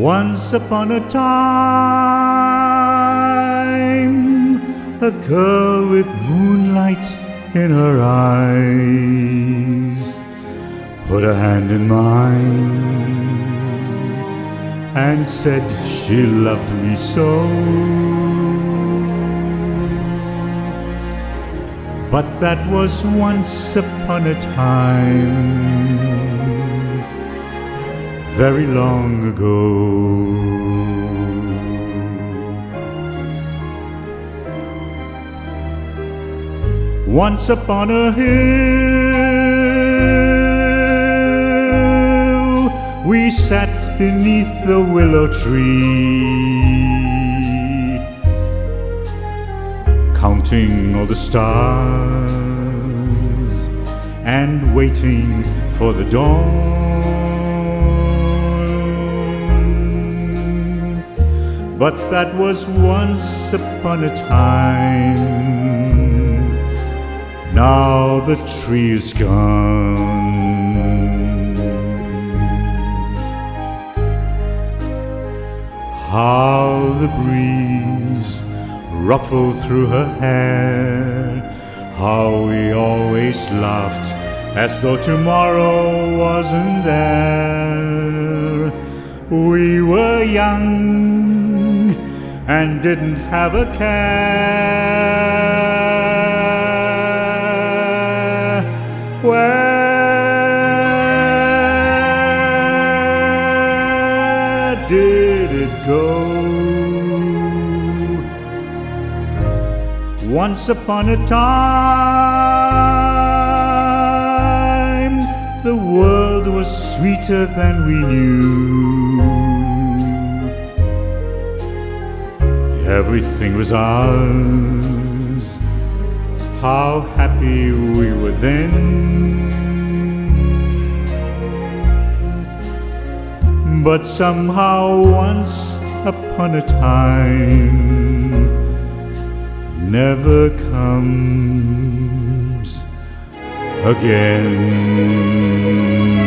Once upon a time, a girl with moonlight in her eyes put a hand in mine and said she loved me so. But that was once upon a time, very long ago. Once upon a hill, we sat beneath the willow tree, counting all the stars and waiting for the dawn. But that was once upon a time. Now the tree is gone. How the breeze ruffled through her hair, how we always laughed as though tomorrow wasn't there. We were young and didn't have a care. Where did it go? Once upon a time, the world was sweeter than we knew. Everything was ours. How happy we were then. But somehow once upon a time never comes again.